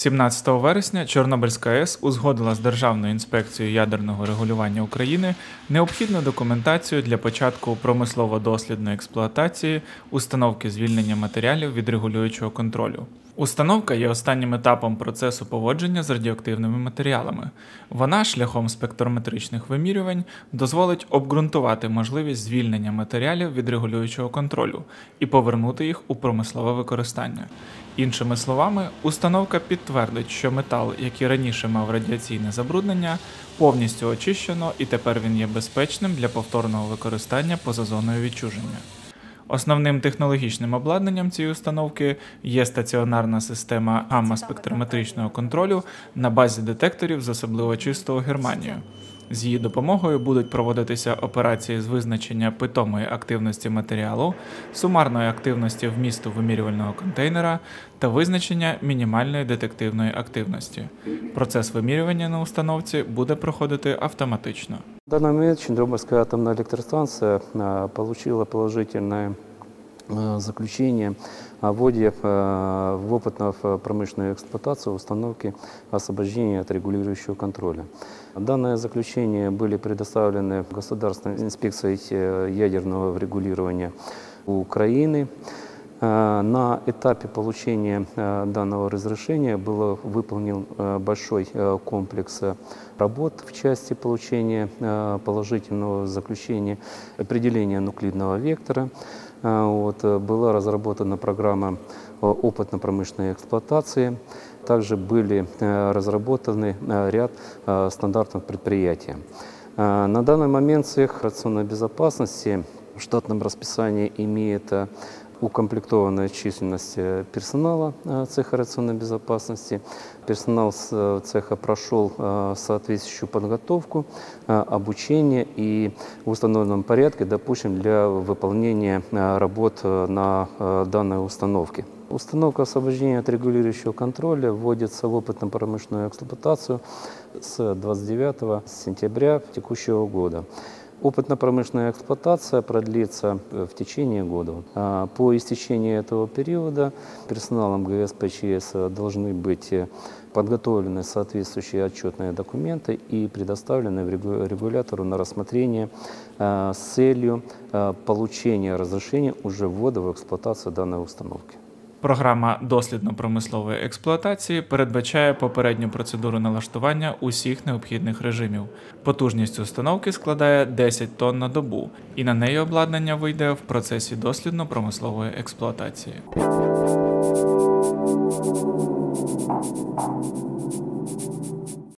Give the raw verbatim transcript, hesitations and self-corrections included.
сімнадцятого вересня Чорнобильська АЕС узгодила з Державною інспекцією ядерного регулювання України необхідну документацію для початку промислово-дослідної експлуатації установки звільнення матеріалів від регулюючого контролю. Установка є останнім етапом процесу поводження з радіоактивними матеріалами. Вона шляхом спектрометричних вимірювань дозволить обґрунтувати можливість звільнення матеріалів від регулюючого контролю і повернути їх у промислове використання. Іншими словами, установка підтвердить, що метал, який раніше мав радіаційне забруднення, повністю очищено і тепер він є безпечним для повторного використання поза зоною відчуження. Основним технологічним обладнанням цієї установки є стаціонарна система гамма-спектрометричного контролю на базі детекторів з особливо чистого Германії. З її допомогою будуть проводитися операції з визначення питомої активності матеріалу, сумарної активності вмісту вимірювального контейнера та визначення мінімальної детективної активності. Процес вимірювання на установці буде проходити автоматично. В данный момент Чорнобильская атомная электростанция получила положительное заключение о вводе в опытно-промышленную эксплуатацию установки освобождения от регулирующего контроля. Данное заключение были предоставлены Государственной инспекцией ядерного регулирования Украины. На этапе получения данного разрешения был выполнен большой комплекс работ в части получения положительного заключения, определения нуклидного вектора. Вот, была разработана программа опытно-промышленной эксплуатации. Также были разработаны ряд стандартных предприятий. На данный момент цех радиационной безопасности в штатном расписании имеет укомплектованная численность персонала цеха радиационной безопасности. Персонал цеха прошел соответствующую подготовку, обучение и в установленном порядке допущен для выполнения работ на данной установке. Установка освобождения от регулирующего контроля вводится в опытно-промышленную эксплуатацию с двадцать девятого сентября текущего года. Опытно-промышленная эксплуатация продлится в течение года. По истечении этого периода персоналом ГСПЧС должны быть подготовлены соответствующие отчетные документы и предоставлены регулятору на рассмотрение с целью получения разрешения уже ввода в эксплуатацию данной установки. Програма дослідно-промислової експлуатації передбачає попередню процедуру налаштування усіх необхідних режимів. Потужність установки складає десять тонн на добу, і на неї обладнання вийде в процесі дослідно-промислової експлуатації.